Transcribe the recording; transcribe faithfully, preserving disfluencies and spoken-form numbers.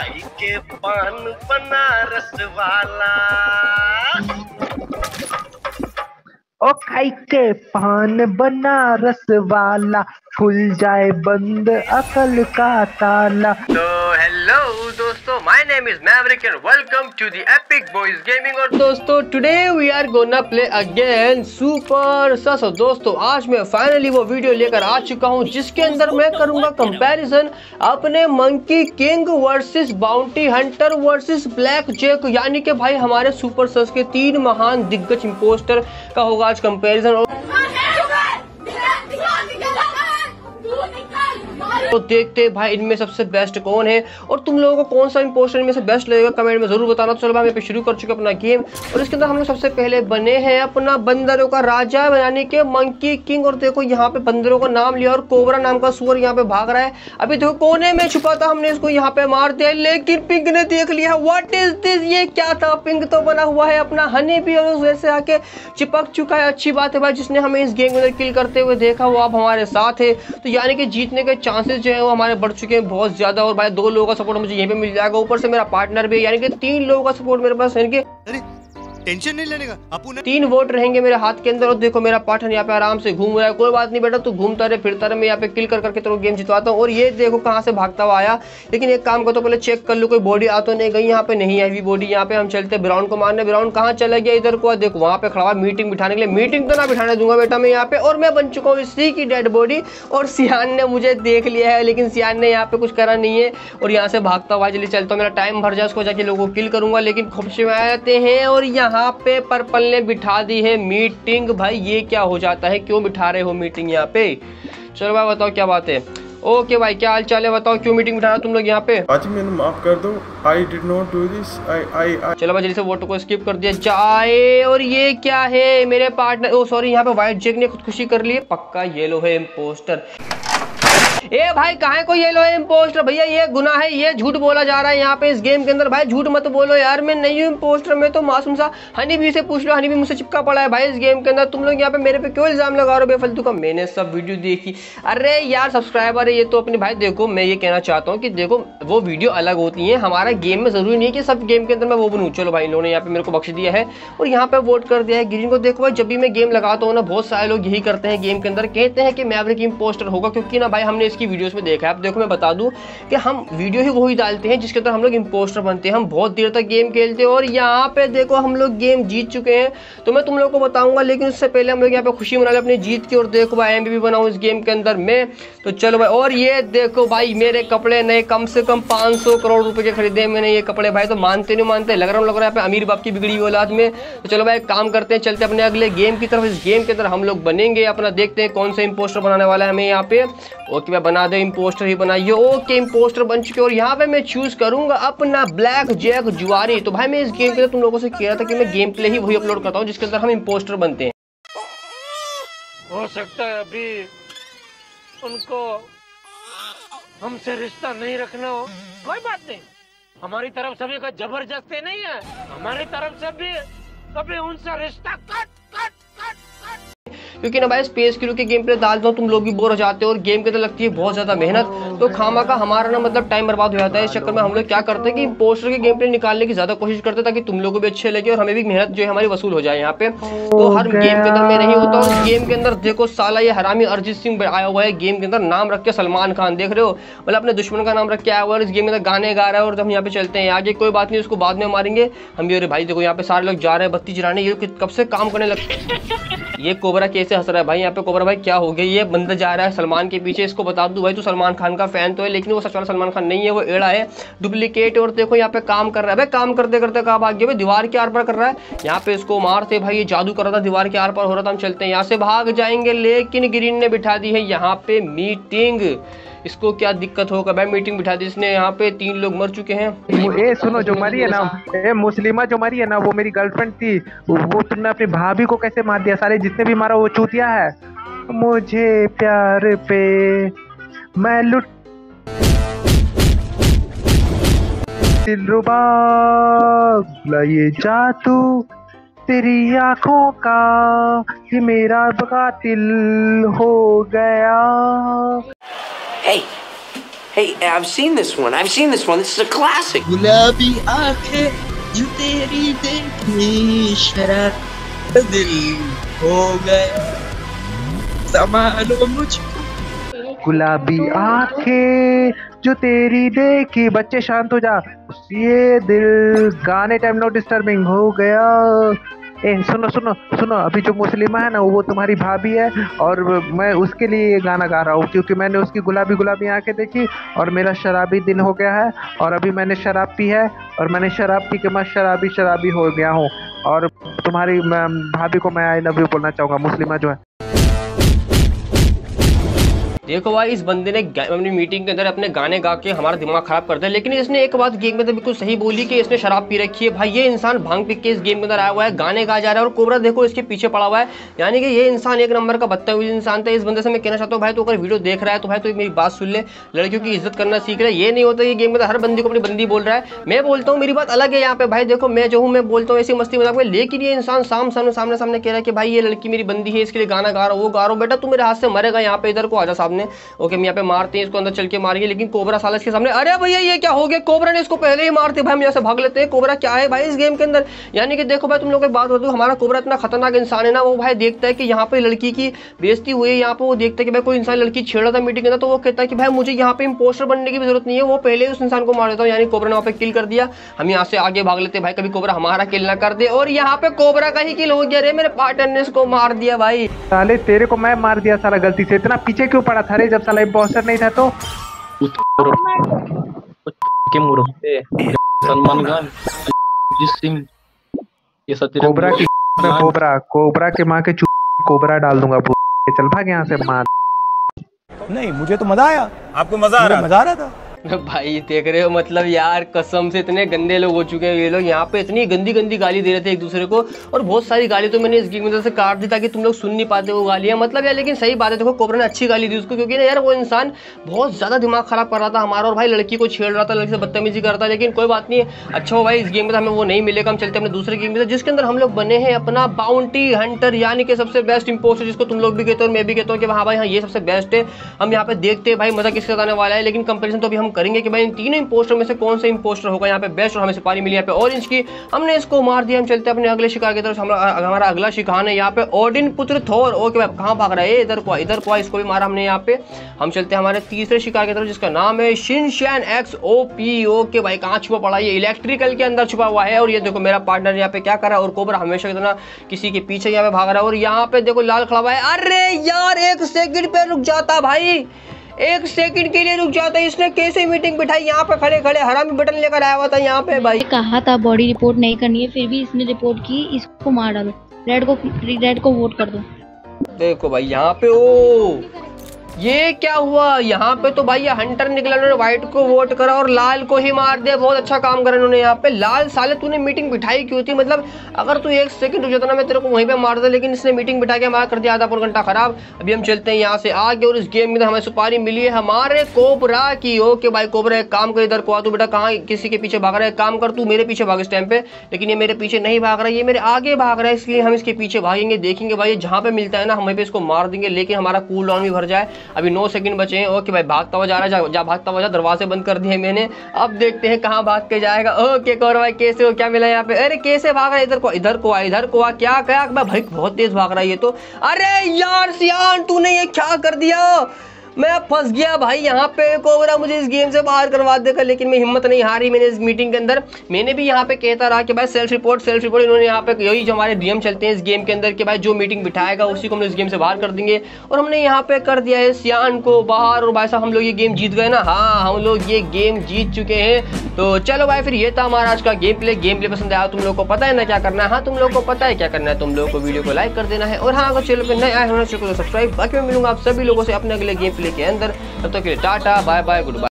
खाई के पान बनारस वाला, ओ खाई के पान बनारस वाला, खुल जाए बंद अकल का ताला। तो हेलो दोस्तों, my name is Maverick and welcome to the epic boys gaming. और दोस्तों today we are gonna play again super sus. दोस्तों आज मैं फाइनली वो वीडियो लेकर आ चुका हूं जिसके अंदर मैं करूंगा कंपैरिजन अपने monkey king versus bounty hunter versus black jack, यानी कि भाई हमारे सुपर सस के तीन महान दिग्गज इंपोस्टर का होगा आज कंपैरिजन। तो देखते भाई इनमें सबसे बेस्ट कौन है और तुम लोगों को कौन सा इंपोस्टर इनमें से बेस्ट लगेगा कमेंट में जरूर बताना। तो चलो भाई मैं शुरू कर चुके अपना गेम और इसके अंदर हम लोग सबसे पहले बने हैं अपना बंदरों का राजा यानी कि मंकी किंग। और देखो यहाँ पे बंदरों का नाम लिया और कोबरा नाम का सुअर यहाँ पे भाग रहा है। अभी देखो कोने में छुपा था, हमने इसको यहाँ पे मार दिया लेकिन पिंक ने देख लिया। व्हाट इज दिस, ये क्या था? पिंक तो बना हुआ है अपना हनी भी और वैसे आके चिपक चुका है। अच्छी बात है भाई, जिसने हमें इस गेम में किल करते हुए देखा वो अब हमारे साथ है, तो यानी कि जीतने के चांसेस जो है वो हमारे बढ़ चुके हैं बहुत ज्यादा। और भाई दो लोगों का सपोर्ट मुझे यहीं पे मिल जाएगा, ऊपर से मेरा पार्टनर भी, यानी कि तीन लोगों का सपोर्ट मेरे पास है। टेंशन नहीं लेने का, अपू तीन वोट रहेंगे मेरे हाथ के अंदर। और देखो मेरा पार्टनर यहाँ पे आराम से घूम रहा है। कोई बात नहीं बेटा, तू घूमता रहे फिरता रहे, मैं यहाँ पे किल कर करके तेरे गेम जितवाता हूँ। और ये देखो कहाँ से भागता हुआ आया, लेकिन एक काम करता हूँ पहले चेक कर लूँ कोई बॉडी आ तो नहीं गई। यहाँ पे नहीं आई बॉडी। यहाँ पे हम चलते ब्राउन को मारने। ब्राउन कहाँ चला गया? इधर को देखो वहाँ पे खड़ा मीटिंग बिठाने के लिए। मीटिंग तो ना बिठाने दूंगा बेटा मैं यहाँ पे। और मैं बन चुका हूँ इसी की डेड बॉडी और सियान ने मुझे देख लिया है, लेकिन सियान ने यहाँ पे कुछ करा नहीं है। और यहाँ से भागता हुआ जल्दी चलता हूँ, मेरा टाइम भर जाए उसको जाके लोगों को किल करूंगा। लेकिन खुशी में आते हैं और यहाँ पे पर्पल ने बिठा दी है मीटिंग। भाई ये क्या हो जाता है, क्यों बिठा रहे हो मीटिंग यहाँ पे? चलो भाई बताओ क्या बात है। ओके भाई क्या हाल चाल है, बताओ क्यों मीटिंग बिठा रहा तुम लोग यहाँ पे? आज मैंने माफ कर दो, I did not do this, I I I. चलो भाई जल्दी से वोट को स्किप कर दिया जाए। और ये क्या है मेरे पार्टनर, ओ सॉरी यहाँ पे व्हाइट जैक ने खुदकुशी कर ली है। पक्का येलो है इम्पोस्टर। ए भाई कहाँ है कोई येलो है इम्पोस्टर? भैया ये गुनाह है, ये झूठ बोला जा रहा है यहाँ पे इस गेम के अंदर। भाई झूठ मत बोलो यार, मैं नहीं हूँ इम्पोस्टर, मैं तो मासूम सा हनी भी से पूछ लो, हनी भी मुझसे चिपका पड़ा है भाई इस गेम के अंदर। तुम लोग यहाँ पे मेरे पे क्यों इल्जाम लगा रहे हो बेफालतू का? मैंने सब वीडियो देखी। अरे यार सब्सक्राइबर है ये तो अपनी। भाई देखो मैं ये कहना चाहता हूँ कि देखो वो वीडियो अलग होती है, हमारा गेम में जरूरी नहीं है कि सब गेम के अंदर मैं वो बनूँ। चलो भाई इन्होंने यहाँ पे मेरे को बख्श दिया है और यहाँ पे वोट कर दिया है ग्रीन को। देखो भाई जब भी मैं गेम लगाता हूँ ना, बहुत सारे लोग यही करते हैं गेम के अंदर, कहते हैं कि मैवरिक इम्पोस्टर होगा, क्योंकि ना भाई हमने इसकी वीडियोस में देखा है। अब देखो मैं बता दूं कि हम वीडियो ही वही डालते हैं जिसके अंदर हम लोग इंपोस्टर बनते हैं। हम बहुत देर तक गेम खेलते हैं और यहाँ पे देखो हम लोग गेम जीत चुके हैं, तो मैं तुम लोग को बताऊंगा। लेकिन उससे पहले हम लोग यहाँ पे खुशी मना ले अपनी जीत की। और देखो भाई एमवीपी बनाऊं इस गेम के अंदर में, तो चलो भाई। और ये देखो भाई मेरे कपड़े नए, कम से कम पाँच सौ करोड़ रुपए के खरीदे मैंने ये कपड़े। भाई तो मानते नहीं मानते, लग रहा हूँ लग रहा है यहाँ पे अमीर बाप की बिगड़ी औलाद में। तो चलो भाई काम करते हैं, चलते अपने अगले गेम की तरफ। इस गेम के अंदर हम लोग बनेंगे अपना, देखते हैं कौन सा इंपोस्टर बनाने वाला है हमें यहाँ पे। ओके भाई बना दे, इंपोस्टर ही बनाइए। ओके इंपोस्टर बन चुके और यहाँ पे मैं चूज करूंगा अपना ब्लैक जैक जुआरी। तो भाई मैं इस गेम के लिए तुम लोगों से कह रहा था कि मैं गेम प्ले ही वही अपलोड करता हूँ जिसके अंदर हम इंपोस्टर बनते हैं। हो सकता है अभी उनको हमसे रिश्ता नहीं रखना हो, कोई बात नहीं। हमारी तरफ से भी कोई जबरदस्ती नहीं है, हमारी तरफ से भी कभी उनसे रिश्ता कट कट कट कट। क्योंकि ना भाई स्पेस क्रू के गेम प्ले डाल दो तुम लोग भी बोर हो जाते हो और गेम के अंदर लगती है बहुत ज्यादा मेहनत, तो खामा का हमारा ना मतलब टाइम बर्बाद हो जाता है। इस चक्कर में हम लोग क्या करते हैं कि पोस्टर के गेम प्ले निकालने की ज्यादा कोशिश करते हैं ताकि तुम लोगों को भी अच्छे लगे और हमें भी मेहनत जो है हमारी वसूल हो जाए यहाँ पे। तो हर गेम के अंदर मैं नहीं होता और गेम के अंदर देखो साला ये हरामी अरिजीत सिंह आया हुआ है गेम के अंदर, नाम रख के सलमान खान, देख रहे हो मतलब अपने दुश्मन का नाम रख के आया हुआ है। इस गेम के अंदर गाने गा रहा है और हम यहाँ पे चलते हैं आगे। कोई बात नहीं, उसको बाद में मारेंगे हम भी। अरे भाई देखो यहाँ पे सारे लोग जा रहे हैं बत्ती जलाने, ये कब से काम करने लगते। ये कोबरा कैसे हंस रहा है भाई यहाँ पे? कोबरा भाई क्या हो गया? ये बंदा जा रहा है सलमान के पीछे। इसको बता दूं भाई तू सलमान खान का फैन तो है, लेकिन वो सच वाला सलमान खान नहीं है, वो एड़ा है, डुप्लीकेट। और देखो यहाँ पे काम कर रहा है भाई, काम करते करते कहाँ भाग गया भाई? दीवार के आर पार कर रहा है। यहाँ पे इसको मारते भाई, ये जादू कर रहा था, दीवार के आर पार हो रहा था। हम चलते हैं यहाँ से, भाग जाएंगे। लेकिन ग्रीन ने बिठा दी है यहाँ पे मीटिंग। इसको क्या दिक्कत होगा भाई? मीटिंग बिठा दी इसने, यहाँ पे तीन लोग मर चुके हैं। ए सुनो, जो मरी है ना, ए मुस्लिमा जो मरी है ना, वो मेरी गर्लफ्रेंड थी। वो तुमने अपनी भाभी को कैसे मार दिया? सारे जितने भी मारा वो चूतिया है। मुझे प्यार पे मैं लुट दिलरुबा, ये जादू तेरी आंखों का, ये मेरा कातिल हो गया। Hey, Hey, I've seen this one. I've seen this one. This is a classic. गुलाबी आंखें जो तेरी देखी शराब दिल हो गया संभालो मुझको। गुलाबी आंखें जो तेरी देखी, बच्चे शांत हो जा, ये दिल गाने टाइम नो डिस्टर्बिंग हो गया। ए सुनो सुनो सुनो, अभी जो मुस्लिमा है ना वो तुम्हारी भाभी है और मैं उसके लिए ये गाना गा रहा हूँ क्योंकि मैंने उसकी गुलाबी गुलाबी आंखें देखी और मेरा शराबी दिल हो गया है और अभी मैंने शराब पी है और मैंने शराब पी के मैं शराबी शराबी हो गया हूँ और तुम्हारी भाभी को मैं आई लव यू बोलना चाहूँगा, मुस्लिमा जो है। देखो भाई, इस बंदे ने अपनी मीटिंग के अंदर अपने गाने गा के हमारा दिमाग खराब कर दिया, लेकिन इसने एक बात गेम में तो बिल्कुल सही बोली कि इसने शराब पी रखी है। भाई ये इंसान भांग पी के इस गेम के अंदर आया हुआ है, गाने गा जा रहा है और कोबरा देखो इसके पीछे पड़ा हुआ है। यानी कि ये इंसान एक नंबर का बदतमीज इंसान था। इस बंदे से मैं कहना चाहता हूँ भाई, तो अगर वीडियो देख रहा है तो भाई तो मेरी बात सुन ले, लड़कियों की इज्जत करना सीख रहा है। ये नहीं होता ये गेम में हर बंदी को अपनी बंदी बोल रहा है। मैं बोलता हूँ मेरी बात अलग है यहाँ पे भाई, देखो मैं जो हूँ मैं बोलता हूँ ऐसी मस्ती मजाक में, लेकिन ये इंसान साम सामने सामने सामने कह रहा है कि भाई ये लड़की मेरी बंदी है, इसके लिए गाना गा रहा हूँ, वो गा रहा हूँ। बेटा तू मेरे हाथ से मरेगा, यहाँ पे इधर को आजा सामने। ओके पे मारते हैं इसको, अंदर चल के मारेंगे, लेकिन कोबरा साला इसके सामने। अरे भैया ये क्या हो गया, कोबरा ने इसको पहले ही मारते भाई, हम यहाँ से भाग लेते हैं। कोबरा क्या है भाई इस गेम के अंदर, यानी कि देखो भाई तुम लोग एक बात बता दो, हमारा कोबरा इतना खतरनाक इंसान है ना, वो भाई देखता है कि यहाँ पे लड़की की बेइज्जती हुई है, यहाँ पे वो देखता है कि भाई कोई इंसान लड़की छेड़ रहा था मीटिंग के अंदर, तो वो कहता है कि भाई मुझे यहाँ पे इंपोस्टर बनने की भी जरूरत नहीं है, वो पहले उस इंसान को मार देता हूँ। यानी कोबरा ने वहाँ पे किल कर दिया, हम यहाँ से आगे भाग लेते भाई, कभी कोबरा हमारा किल ना कर दे। और यहाँ पे कोबरा का ही किल हो गया रे, मेरे पार्टनर ने इसको मार दिया भाई। साले तेरे को मैं मार दिया साला गलती से, इतना पीछे क्यों पड़ा था रे जब साला इंपोस्टर नहीं था तो। के मुर्ख पे सलमान खान सिंह ये सब तेरे कोबरा की कोबरा कोबरा के माँ के चू कोबरा डाल दूंगा। चल भाग यहाँ से मार। नहीं मुझे तो मजा आया। आपको मजा आ रहा मजा आ रहा था भाई देख रहे हो, मतलब यार कसम से इतने गंदे लोग हो चुके हैं ये लोग, यहाँ पे इतनी गंदी गंदी गाली दे रहे थे एक दूसरे को, और बहुत सारी गाली तो मैंने इस गेम में से काट दी ताकि तुम लोग सुन नहीं पाते वो गालियाँ, मतलब यार। लेकिन सही बात है, देखो कोबरा ने अच्छी गाली दी उसको, क्योंकि ना यार वो इंसान बहुत ज्यादा दिमाग खराब कर रहा था हमारा, और भाई लड़की को छेड़ रहा था, लड़की से बदतमीजी कर रहा था। लेकिन कोई बात नहीं है, अच्छा हो भाई इस गेम में हमें वो नहीं मिलेगा, हम चलते अपने दूसरे गेम में जिसके अंदर हम लोग बने हैं अपना बाउंटी हंटर, यानी कि सबसे बेस्ट इंपोस्टर, जिसको तुम लोग भी कहते हो और मैं भी कहता हूँ कि हाँ भाई हाँ ये सबसे बेस्ट है। हम यहाँ पे देखते हैं भाई मजा किसके साथ आने वाला है, लेकिन कंपेरिजन तो अभी हम करेंगे कि भाई इन तीनों इंपोस्टर में से कौन सा इंपोस्टर होगा यहाँ पे बेस्ट। और हमें सुपारी मिली यहाँ पे ऑरेंज की, हमने इसको मार दिया। हम चलते हैं अपने अगले शिकार की तरफ। हमारा अगला शिकार है यहाँ पे ओडिन पुत्र थोर। ओके भाई कहाँ भाग रहा है, इधर को इधर को इसको भी मारा हमने यहाँ पे। हम चलते हैं हमारे तीसरे शिकार की तरफ जिसका नाम है Shinchan X O P. Okay भाई कहाँ छुपा पड़ा, ये इलेक्ट्रिकल के अंदर छुपा हुआ है। और ये देखो मेरा पार्टनर यहाँ पे क्या कर रहा है, और कोबरा हमेशा की तरह किसी के पीछे यहाँ पे भाग रहा है। और यहाँ पे देखो लाल खड़ा हुआ है। अरे यार एक सेकंड पे रुक जाता भाई, एक सेकंड के लिए रुक जाता है। इसने कैसे मीटिंग बिठाई, यहाँ पे खड़े खड़े हरामी बटन लेकर आया हुआ था यहाँ पे भाई। कहा था बॉडी रिपोर्ट नहीं करनी है, फिर भी इसने रिपोर्ट की, इसको मार डालो, रेड को रेड को वोट कर दो। देखो भाई यहाँ पे ओ ये क्या हुआ, यहाँ पे तो भाई ये हंटर निकला, उन्होंने व्हाइट को वोट करा और लाल को ही मार दिया। बहुत अच्छा काम करा उन्होंने यहाँ पे। लाल साले तूने मीटिंग बिठाई क्यों थी, मतलब अगर तू एक सेकंड रुक जाता ना मैं तेरे को वहीं पे मार देता, लेकिन इसने मीटिंग बिठा के हमारा कर दिया आधा पौन घंटा खराब। अभी हम चलते हैं यहाँ से आगे, और इस गेम में हमें सुपारी मिली है हमारे कोबरा की। ओके भाई कोबरा एक काम कर, इधर को आ तू बेटा, कहाँ किसी के पीछे भाग रहा है, काम कर तू मेरे पीछे भाग इस टाइम पे। लेकिन ये मेरे पीछे नहीं भाग रहा है, ये मेरे आगे भाग रहा है, इसलिए हम इसके पीछे भागेंगे, देखेंगे भाई जहाँ पे मिलता है ना हमें पे इसको मार देंगे, लेकिन हमारा कूल डाउन भी भर जाए। अभी नौ सेकंड बचे हैं। ओके भाई भागता हुआ जा रहा है, जा, जा भागता हुआ जा, दरवाजे बंद कर दिए मैंने, अब देखते हैं कहाँ भाग के जाएगा। ओके कौर भाई कैसे हो, क्या मिला यहाँ पे, अरे कैसे भाग रहा है, इधर को इधर को आ इधर को आ, क्या क्या भाई बहुत तेज भाग रहा है ये तो। अरे यार सियान तूने ये क्या कर दिया, मैं फंस गया भाई यहाँ पे। कोबरा मुझे इस गेम से बाहर करवा देगा, लेकिन मैं हिम्मत नहीं हारी। मैंने इस मीटिंग के अंदर मैंने भी यहाँ पे कहता रहा कि भाई सेल्फ रिपोर्ट सेल्फ रिपोर्ट, इन्होंने यहाँ पे यही जो हमारे डीएम चलते हैं इस गेम के अंदर कि भाई जो मीटिंग बिठाएगा उसी को हम इस गेम से बाहर कर देंगे, और हमने यहाँ पे कर दिया है सियान को बाहर। और भाई साहब हम लोग ये गेम जीत गए ना, हाँ हम लोग ये गेम जीत चुके हैं। तो चलो भाई फिर ये था हमारा आज का गेम प्ले। गेम प्ले पसंद आया तुम लोग को पता है ना क्या करना है, हाँ तुम लोग को पता है क्या करना है, तुम लोग को वीडियो को लाइक कर देना है, और हाँ अगर चैनल पे नए आए होना चाहिए तो सब्सक्राइब। बाकी मैं मिलूंगा आप सभी लोगों से अपने अगले गेम प्ले के अंदर, तब तक के लिए tata bye bye good bye.